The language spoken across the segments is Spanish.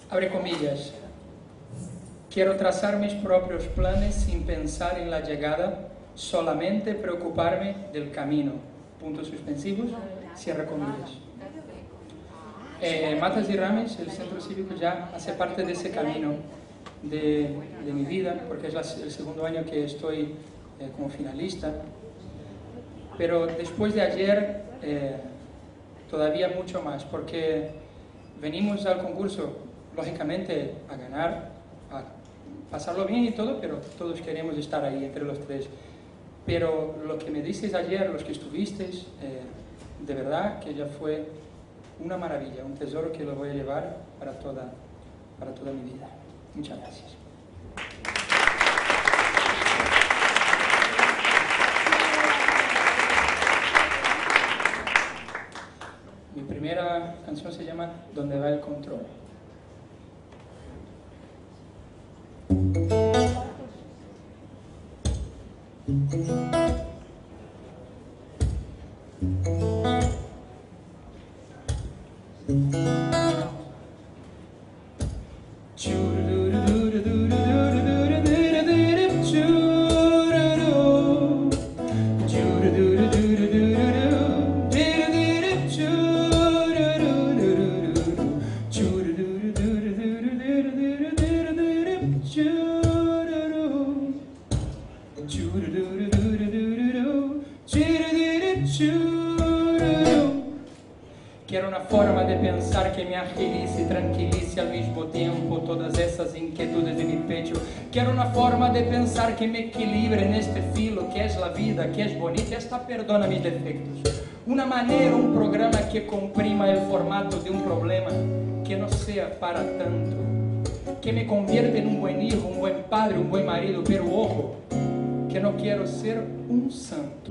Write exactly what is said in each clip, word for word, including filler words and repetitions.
abre comillas, quiero trazar mis propios planes sin pensar en la llegada, solamente preocuparme del camino, puntos suspensivos, cierra comillas. Eh, Matas y Rames, el centro cívico, ya hace parte de ese camino de, de mi vida, porque es la, el segundo año que estoy eh, como finalista, pero después de ayer eh, todavía mucho más, porque venimos al concurso lógicamente a ganar, a pasarlo bien y todo, pero todos queremos estar ahí entre los tres. Pero lo que me dices ayer, los que estuvisteis, eh, de verdad que ya fue una maravilla, un tesoro que lo voy a llevar para toda, para toda mi vida. Muchas gracias. Mi primera canción se llama ¿Dónde va el control? Quiero una forma de pensar que me agilice y tranquilice al mismo tiempo todas esas inquietudes de mi pecho. Quiero una forma de pensar que me equilibre en este filo que es la vida, que es bonita y hasta perdona mis defectos. Una manera, un programa que comprima el formato de un problema, que no sea para tanto, que me convierta en un buen hijo, un buen padre, un buen marido, pero ojo, que no quiero ser un santo.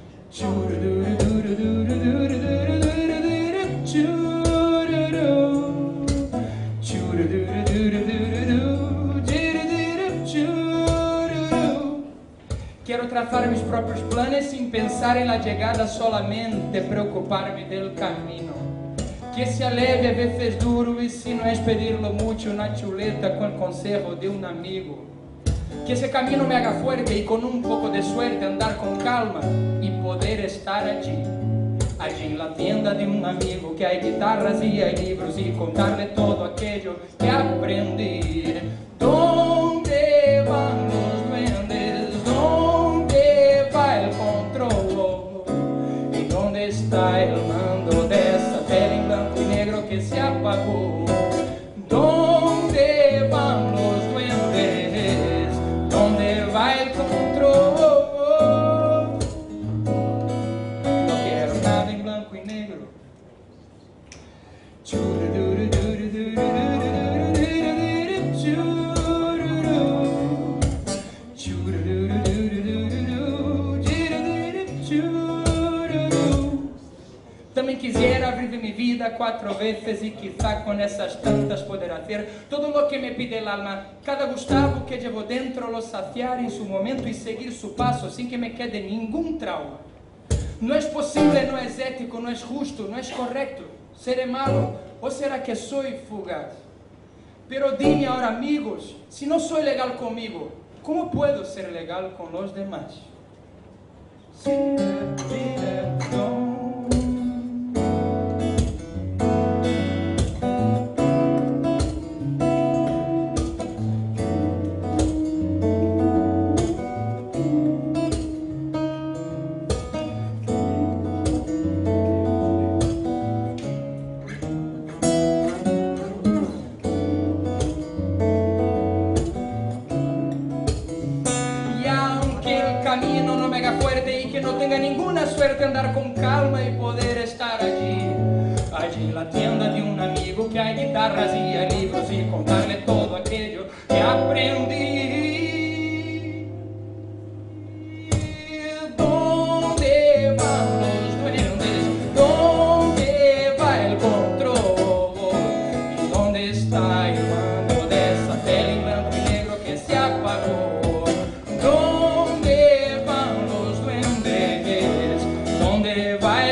Quiero trazar mis propios planes sin pensar en la llegada, solamente preocuparme del camino. Que sea leve, a veces duro, y si no es pedirlo mucho, una chuleta con el consejo de un amigo. Que ese camino me haga fuerte y con un poco de suerte andar con calma y poder estar allí, allí en la tienda de un amigo, que hay guitarras y hay libros, y contarle todo aquello que aprendí. ¿Dónde van los duendes? ¿Dónde va el control? ¿Y dónde está el mando de esa tele en blanco y negro que se apagó? ¿Dónde van los duendes? ¿Dónde va el control? No quiero nada en blanco y negro. También quisiera vivir mi vida cuatro veces y quizá con esas tantas poder hacer todo lo que me pide el alma. Cada Gustavo que llevo dentro lo saciar en su momento y seguir su paso sin que me quede ningún trauma. No es posible, no es ético, no es justo, no es correcto. ¿Seré malo o será que soy fugaz? Pero dime ahora, amigos, si no soy legal conmigo, ¿cómo puedo ser legal con los demás? Si te pierdo. No tenga ninguna suerte andar con calma y poder estar allí, allí en la tienda de un amigo, que hay guitarras y hay libros, y contarle todo aquello que aprendí. ¿Dónde van los duendes? ¿Dónde va el control? ¿Y dónde está el mando de esa tele en blanco y negro que se apagó?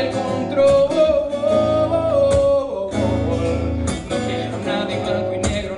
No quiero nada en blanco y negro,